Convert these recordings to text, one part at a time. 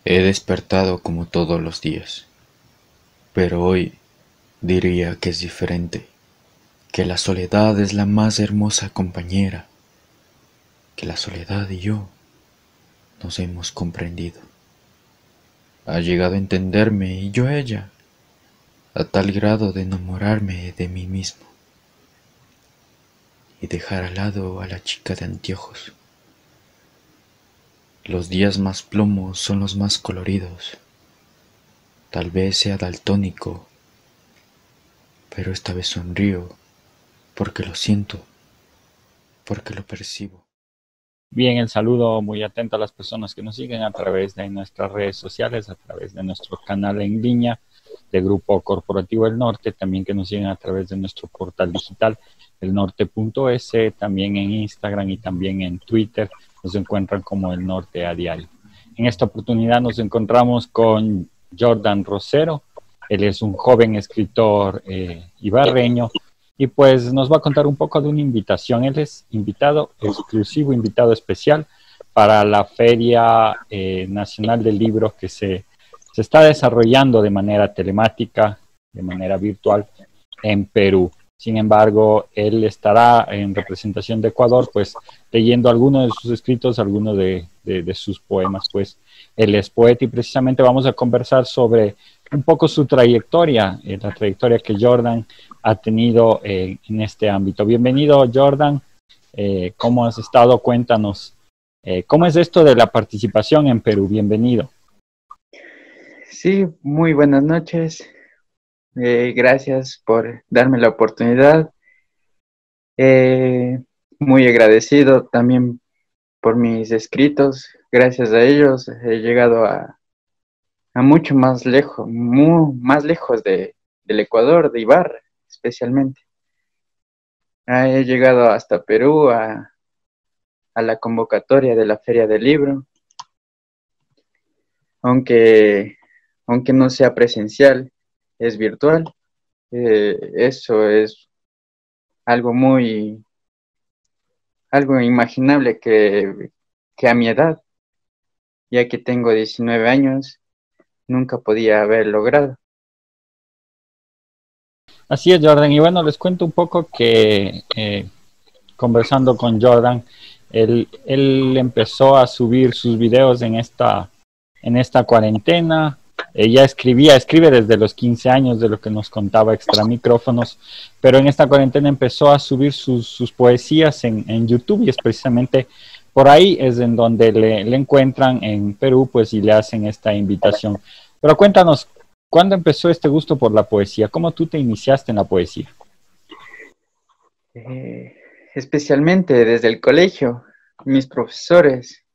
He despertado como todos los días, pero hoy diría que es diferente, que la soledad es la más hermosa compañera, que la soledad y yo nos hemos comprendido. Ha llegado a entenderme y yo a ella, a tal grado de enamorarme de mí mismo y dejar al lado a la chica de anteojos. Los días más plomos son los más coloridos. Tal vez sea daltónico, pero esta vez sonrío porque lo siento, porque lo percibo. Bien, el saludo muy atento a las personas que nos siguen a través de nuestras redes sociales, a través de nuestro canal en línea de Grupo Corporativo El Norte, también que nos siguen a través de nuestro portal digital elnorte.es, también en Instagram y también en Twitter nos encuentran como El Norte a Diario. En esta oportunidad nos encontramos con Jordan Rosero. Él es un joven escritor ibarreño y pues nos va a contar un poco de una invitación. Él es invitado exclusivo, invitado especial para la Feria Nacional del Libro que se está desarrollando de manera telemática, de manera virtual en Perú. Sin embargo, él estará en representación de Ecuador, pues leyendo algunos de sus escritos, algunos de sus poemas, pues él es poeta y precisamente vamos a conversar sobre un poco su trayectoria, la trayectoria que Jordan ha tenido en este ámbito. Bienvenido, Jordan. ¿Cómo has estado? Cuéntanos. ¿Cómo es esto de la participación en Perú? Bienvenido. Sí, muy buenas noches. Gracias por darme la oportunidad. Muy agradecido también por mis escritos. Gracias a ellos he llegado a mucho más lejos, más lejos del Ecuador, de Ibarra especialmente. He llegado hasta Perú, a la convocatoria de la Feria del Libro. Aunque no sea presencial, es virtual. Eso es algo algo inimaginable que a mi edad, ya que tengo 19 años, nunca podía haber logrado. Así es, Jordan. Y bueno, les cuento un poco que conversando con Jordan, él empezó a subir sus videos en esta cuarentena. Ella escribe desde los 15 años, de lo que nos contaba extra micrófonos, pero en esta cuarentena empezó a subir sus poesías en YouTube y es precisamente por ahí es en donde le encuentran en Perú, pues y le hacen esta invitación. Pero cuéntanos, ¿cuándo empezó este gusto por la poesía? ¿Cómo tú te iniciaste en la poesía? Especialmente desde el colegio, mis profesores,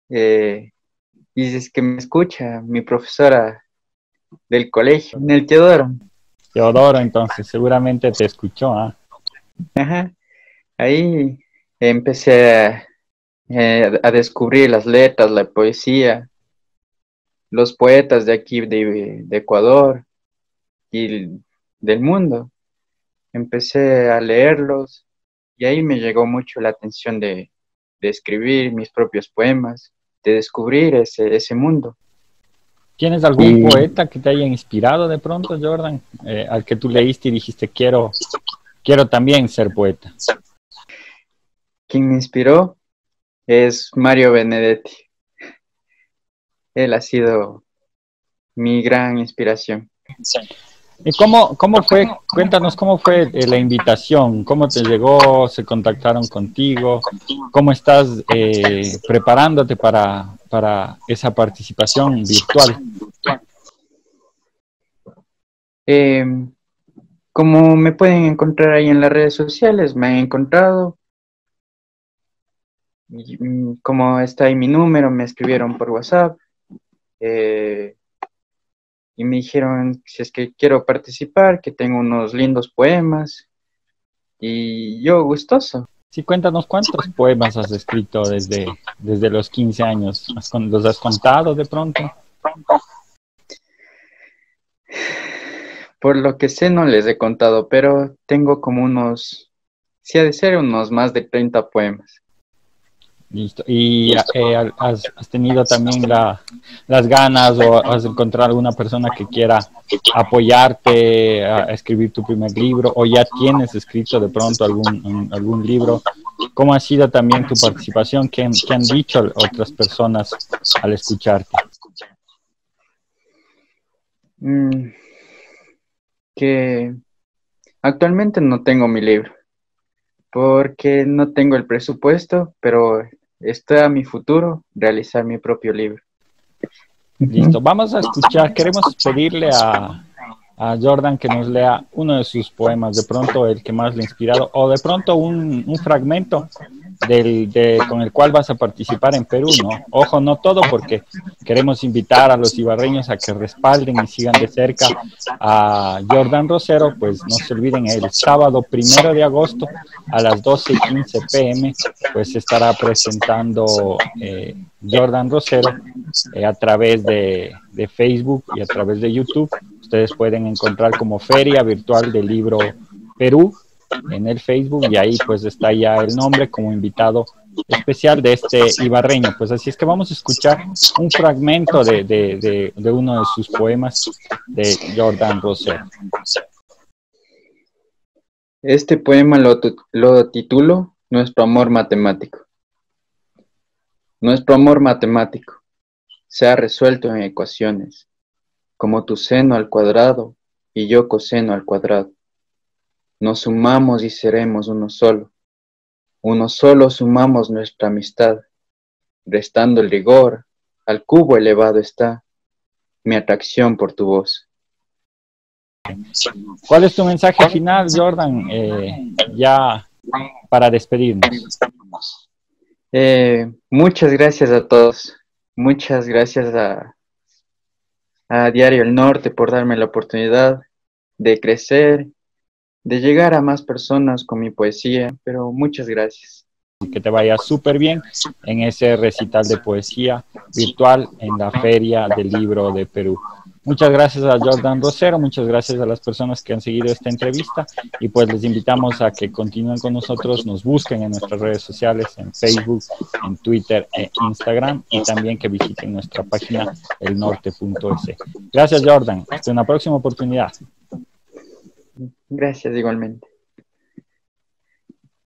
y si es que me escucha, mi profesora del colegio, en el Teodoro. Teodoro, entonces, seguramente te escuchó, ¿ah? Ajá. Ahí empecé a descubrir las letras, la poesía, los poetas de aquí, de Ecuador y del mundo. Empecé a leerlos y ahí me llegó mucho la atención de escribir mis propios poemas, de descubrir ese mundo. ¿Tienes algún poeta que te haya inspirado de pronto, Jordan? Al que tú leíste y dijiste, quiero también ser poeta. Quien me inspiró es Mario Benedetti. Él ha sido mi gran inspiración. ¿Y cómo fue? Cuéntanos cómo fue la invitación, cómo te llegó, se contactaron contigo, cómo estás preparándote para esa participación virtual. Eh, Como me pueden encontrar ahí en las redes sociales, me han encontrado. Como está ahí mi número, me escribieron por WhatsApp. Y me dijeron si es que quiero participar, que tengo unos lindos poemas, y yo gustoso. Sí, cuéntanos cuántos poemas has escrito desde los 15 años. ¿Los has contado de pronto? Por lo que sé no les he contado, pero tengo como unos, sí ha de ser unos más de 30 poemas. Listo. ¿Y has tenido también las ganas o has encontrado alguna persona que quiera apoyarte a escribir tu primer libro o ya tienes escrito de pronto algún libro? ¿Cómo ha sido también tu participación? ¿Qué han dicho otras personas al escucharte? Mm, que actualmente no tengo mi libro porque no tengo el presupuesto, pero está a mi futuro realizar mi propio libro. Listo, vamos a escuchar, queremos pedirle a Jordan que nos lea uno de sus poemas, de pronto el que más le ha inspirado, o de pronto un fragmento con el cual vas a participar en Perú, ¿no? Ojo, no todo, porque queremos invitar a los ibarreños a que respalden y sigan de cerca a Jordan Rosero. Pues no se olviden, el sábado 1 de agosto a las 12:15 p.m. pues se estará presentando Jordan Rosero a través de Facebook y a través de YouTube. Ustedes pueden encontrar como Feria Virtual del Libro Perú en el Facebook y ahí pues está ya el nombre como invitado especial de este ibarreño. Pues así es que vamos a escuchar un fragmento de uno de sus poemas de Jordan Rosero. Este poema lo titulo Nuestro amor matemático. Nuestro amor matemático se ha resuelto en ecuaciones, como tu seno al cuadrado y yo coseno al cuadrado. Nos sumamos y seremos uno solo sumamos nuestra amistad, restando el rigor, al cubo elevado está mi atracción por tu voz. ¿Cuál es tu mensaje final, Jordan, ya para despedirnos? Muchas gracias a todos, muchas gracias a Diario El Norte por darme la oportunidad de crecer, de llegar a más personas con mi poesía, pero muchas gracias. Que te vaya súper bien en ese recital de poesía virtual en la Feria del Libro de Perú. Muchas gracias a Jordan Rosero, muchas gracias a las personas que han seguido esta entrevista y pues les invitamos a que continúen con nosotros, nos busquen en nuestras redes sociales, en Facebook, en Twitter e Instagram y también que visiten nuestra página elnorte.es. Gracias Jordan, hasta una próxima oportunidad. Gracias igualmente.